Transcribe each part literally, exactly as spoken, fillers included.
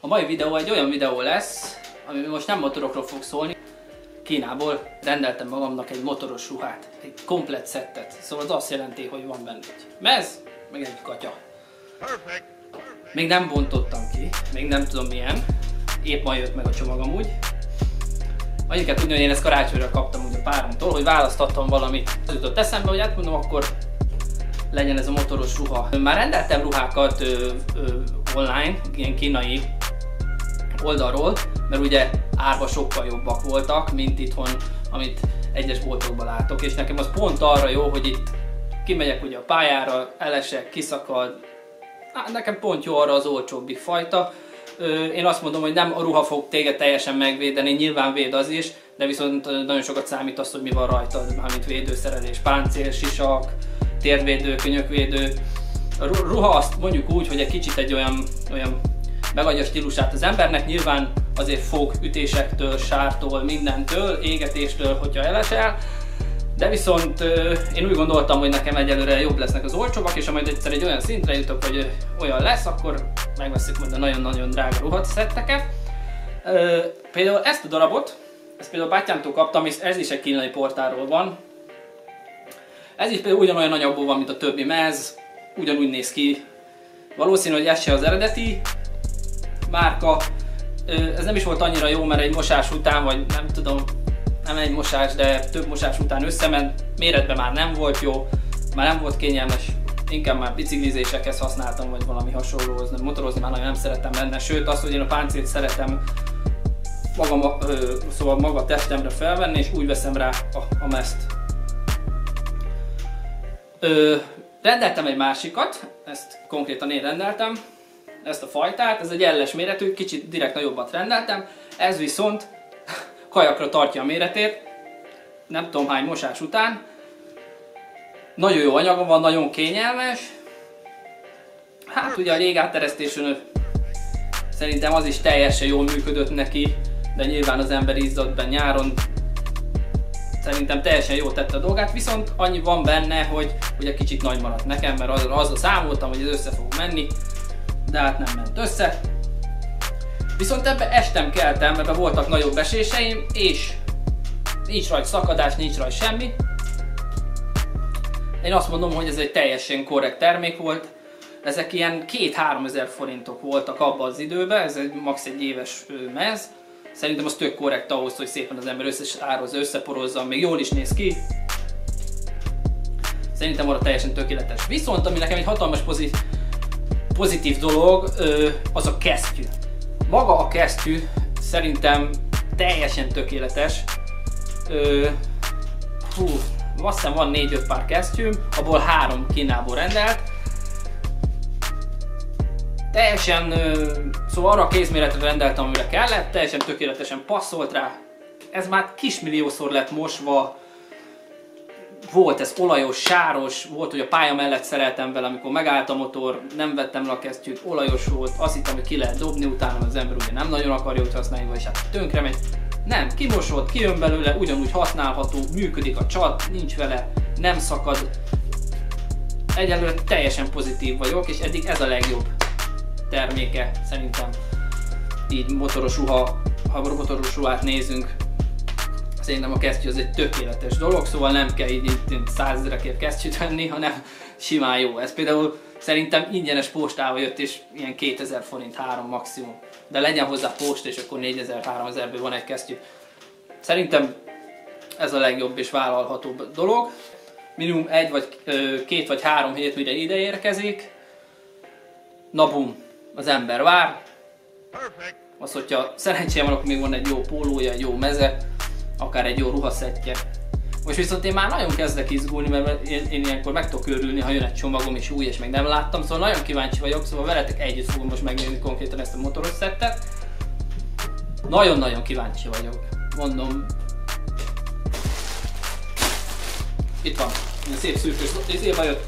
mai videó egy olyan videó lesz, ami most nem motorokról fog szólni. Kínából rendeltem magamnak egy motoros ruhát, egy komplett szettet. Szóval az azt jelenti, hogy van benne egy mez, meg egy katya. Még nem bontottam ki, még nem tudom milyen. Épp ma jött meg a csomag amúgy. Annyit kell tudni, hogy én ezt karácsonyra kaptam úgy a páromtól, hogy választhattam valamit. Az jutott eszembe, hogy átmondom, akkor legyen ez a motoros ruha. Már rendeltem ruhákat ö, ö, online, ilyen kínai oldalról, mert ugye árba sokkal jobbak voltak, mint itthon, amit egyes boltokban látok, és nekem az pont arra jó, hogy itt kimegyek ugye a pályára, elesek, kiszakad, hát nekem pont jó arra az olcsóbbik fajta. Én azt mondom, hogy nem a ruha fog téged teljesen megvédeni, nyilván véd az is, de viszont nagyon sokat számít az, hogy mi van rajtad, mármint védőszerelés, páncél, sisak, térvédő, könyökvédő. A ruha azt mondjuk úgy, hogy egy kicsit egy olyan, olyan megadja a stílusát az embernek, nyilván azért fog ütésektől, sártól, mindentől, égetéstől, hogyha elesel, de viszont én úgy gondoltam, hogy nekem egyelőre jobb lesznek az olcsóbbak, és ha majd egyszer egy olyan szintre jutok, hogy olyan lesz, akkor megveszik majd a nagyon-nagyon drága ruhaszetteket. Például ezt a darabot, ezt például bátyámtól kaptam, és ez is egy kínai portálról van. Ez is például ugyanolyan anyagból van, mint a többi mez, ugyanúgy néz ki. Valószínű, hogy ez se az eredeti márka. Ez nem is volt annyira jó, mert egy mosás után, vagy nem tudom, nem egy mosás, de több mosás után összement, méretben már nem volt jó, már nem volt kényelmes, inkább már biciklizésekhez használtam, vagy valami hasonlóhoz, motorozni már nagyon nem szeretem benne, sőt azt, hogy én a páncélt szeretem magam, szóval maga testemre felvenni, és úgy veszem rá a, a mezt. Ö, rendeltem egy másikat, ezt konkrétan én rendeltem, ezt a fajtát, ez egy elles méretű, kicsit direkt nagyobbat rendeltem, ez viszont kajakra tartja a méretét, nem tudom hány mosás után. Nagyon jó anyaga van, nagyon kényelmes. Hát ugye a légátteresztésön szerintem az is teljesen jól működött neki, de nyilván az ember izzadt be nyáron. Szerintem teljesen jól tette a dolgát, viszont annyi van benne, hogy ugye kicsit nagy maradt nekem, mert azra, azra számoltam, hogy ez össze fog menni, de hát nem ment össze. Viszont ebbe estem, keltem, ebbe voltak nagyobb eséseim, és nincs rajta szakadás, nincs rajta semmi. Én azt mondom, hogy ez egy teljesen korrekt termék volt. Ezek ilyen két-három ezer forintok voltak abban az időben, ez egy max. Egy éves mez. Szerintem az tök korrekt ahhoz, hogy szépen az ember összeározza, összeporozza, még jól is néz ki. Szerintem arra teljesen tökéletes. Viszont ami nekem egy hatalmas pozitív, pozitív dolog, az a kesztyű. Maga a kesztyű szerintem teljesen tökéletes. Ö, hú, azt hiszem van négy-öt pár kesztyűm, abból három Kínából rendelt. Teljesen, ö, szóval arra a kézméretre rendeltem, amire kellett, teljesen tökéletesen passzolt rá. Ez már kismilliószor lett mosva. Volt ez olajos, sáros, volt, hogy a pálya mellett szereltem vele, amikor megállt a motor, nem vettem le a kesztyűt, olajos volt, azt hittem, hogy ki lehet dobni, utána az ember ugye nem nagyon akarja úgy használni, vagyis hát tönkre megy. Nem, kimosott, kijön belőle, ugyanúgy használható, működik a csat, nincs vele, nem szakad. Egyelőre teljesen pozitív vagyok, és eddig ez a legjobb terméke szerintem. Így motoros ruha, ha motoros ruhát nézünk. Szerintem a kesztyű az egy tökéletes dolog, szóval nem kell így százezerekért kesztyűt venni, hanem simán jó. Ez például szerintem ingyenes postával jött, és ilyen kétezer forint, három maximum. De legyen hozzá post, és akkor négyezer-háromezerből van egy kesztyű. Szerintem ez a legjobb és vállalható dolog. Minimum egy vagy két vagy három hét, mire ide érkezik. Na bum, az ember vár. Az, hogyha szerencsém van, akkor még van egy jó pólója, egy jó meze, akár egy jó ruhaszettje. Most viszont én már nagyon kezdek izgulni, mert én, én ilyenkor meg tudok örülni, ha jön egy csomagom és új, és még nem láttam, szóval nagyon kíváncsi vagyok, szóval veletek együtt fogom most megnézni konkrétan ezt a motoros szettet. Nagyon-nagyon kíváncsi vagyok, mondom. Itt van, ilyen szép szürkös izéba jött.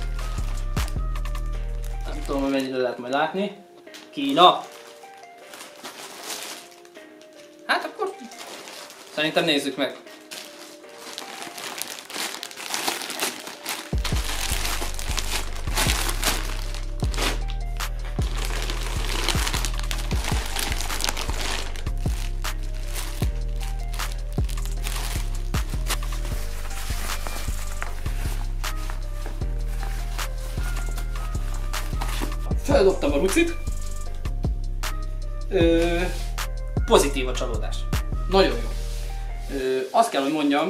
Nem tudom, hogy mennyire lehet majd látni. Kína! Hát akkor szerintem nézzük meg. feldobtam a rucit. Ö, pozitív a csalódás. Nagyon jó. Ö, azt kell, hogy mondjam,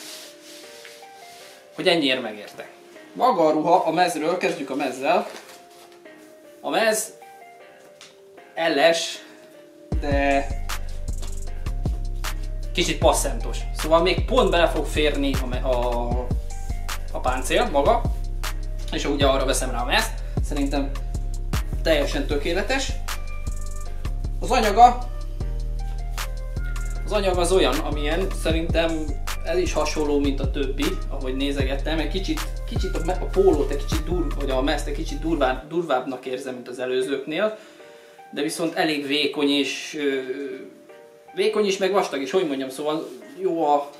hogy ennyiért megérte. Maga a ruha a mezről, kezdjük a mezzel. A mez elles, de kicsit passzentos. Szóval még pont bele fog férni a, a, a páncél maga, és ugye arra veszem rá a mezt. Szerintem teljesen tökéletes. Az anyaga, az anyag az olyan, amilyen szerintem ez is hasonló, mint a többi, ahogy nézegettem. Egy kicsit, kicsit a, a pólót, egy kicsit dur, vagy a mezt egy kicsit durvább, durvábbnak érzem, mint az előzőknél, de viszont elég vékony és ö, vékony is, meg vastag is, hogy mondjam, szóval jó a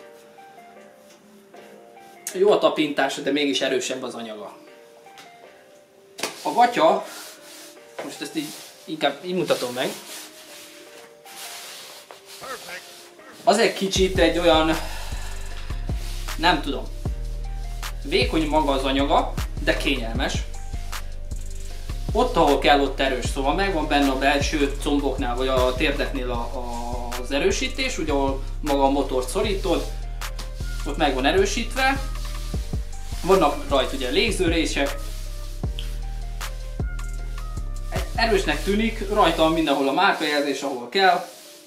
jó a tapintása, de mégis erősebb az anyaga. A gatya, most ezt így inkább így mutatom meg, az egy kicsit egy olyan, nem tudom, vékony maga az anyaga, de kényelmes. Ott, ahol kell, ott erős, szóval megvan benne a belső comboknál, vagy a térdeknél a, a, az erősítés, ugye ahol maga a motort szorítod, ott meg van erősítve. Vannak rajta ugye légzőrések. Erősnek tűnik, rajta van mindenhol a márkajelzés, ahol kell.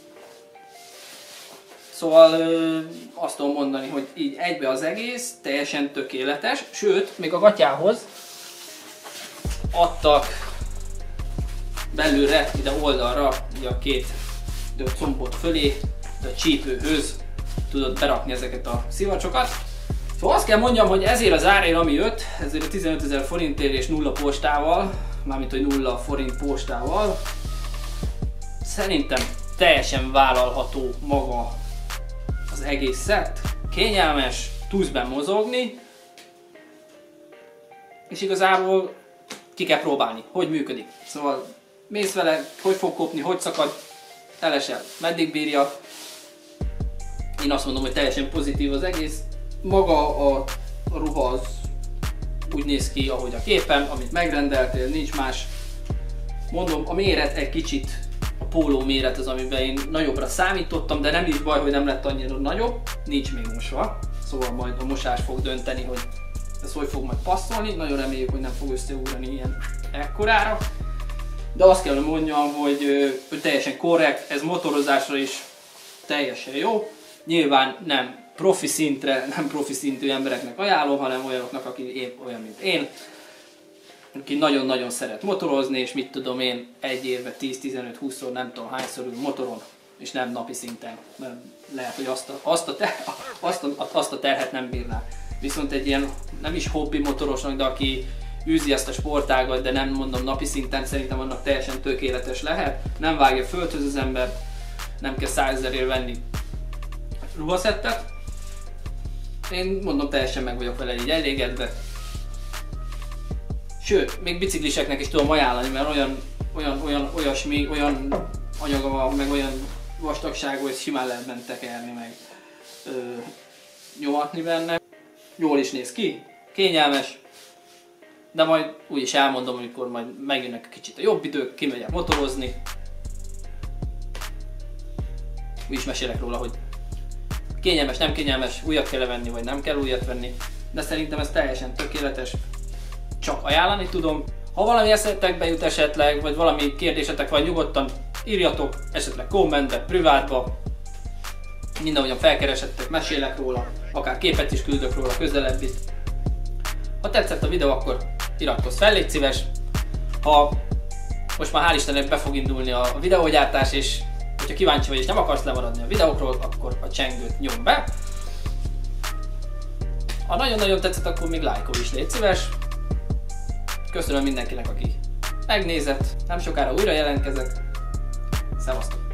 Szóval ö, azt tudom mondani, hogy így egybe az egész teljesen tökéletes, sőt, még a gatyához adtak belülre, ide oldalra, ugye a két combot fölé, de a csípőhöz tudod berakni ezeket a szivacsokat. Szóval azt kell mondjam, hogy ezért az árért, ami jött, ezért a tizenötezer forintért és nulla postával, mármint hogy nulla forint postával, szerintem teljesen vállalható maga az egész szett, kényelmes, tudsz benne mozogni, és igazából ki kell próbálni, hogy működik. Szóval mész vele, hogy fog kopni, hogy szakad, elesel, meddig bírja. Én azt mondom, hogy teljesen pozitív az egész. Maga a, a ruha az úgy néz ki, ahogy a képen, amit megrendeltél, nincs más. Mondom, a méret egy kicsit, a póló méret az, amiben én nagyobbra számítottam, de nem is baj, hogy nem lett annyira nagyobb, nincs még mosva. Szóval majd a mosás fog dönteni, hogy ez hogy fog majd passzolni. Nagyon reméljük, hogy nem fog összeugrani ilyen ekkorára. De azt kell, hogy mondjam, hogy, hogy teljesen korrekt, ez motorozásra is teljesen jó. Nyilván nem profi szintre, nem profi szintű embereknek ajánlom, hanem olyanoknak, aki épp olyan, mint én, aki nagyon-nagyon szeret motorozni, és mit tudom én, egy évben tíz-tizenöt-húszszor nem tudom hányszor ül motoron, és nem napi szinten, mert lehet, hogy azt a, azt a, ter, azt a, azt a terhet nem bírná. Viszont egy ilyen, nem is hobbi motorosnak, de aki űzi ezt a sportágat, de nem mondom napi szinten, szerintem annak teljesen tökéletes lehet. Nem vágja földhöz az ember, nem kell százezerért venni ruhaszettet. Én mondom, teljesen meg vagyok vele így elégedve. Sőt, még bicikliseknek is tudom ajánlani, mert olyan, olyan, olyan, olyasmi, olyan anyaga van, meg olyan vastagságú, hogy simán lehet bent tekerni, meg ö, nyomatni benne. Jól is néz ki, kényelmes, de majd úgyis elmondom, amikor majd megjönnek kicsit a jobb idők, kimegyek motorozni. Úgyis mesélek róla, hogy kényelmes, nem kényelmes, újat kell venni, vagy nem kell újat venni, de szerintem ez teljesen tökéletes, csak ajánlani tudom. Ha valami eszetekbe jut esetleg, vagy valami kérdésetek van, nyugodtan írjatok, esetleg kommentbe, privátba, mindenhogyan felkeresettek, mesélek róla, akár képet is küldök róla közelebbit. Ha tetszett a videó, akkor iratkozz fel, légy szíves. Ha most már hál' Istennek be fog indulni a videógyártás, és hogyha kíváncsi vagy és nem akarsz lemaradni a videókról, akkor a csengőt nyomd be. Ha nagyon-nagyon tetszett, akkor még lájkolj is, légy szíves. Köszönöm mindenkinek, aki megnézett. Nem sokára újra jelentkezek. Szevasztok!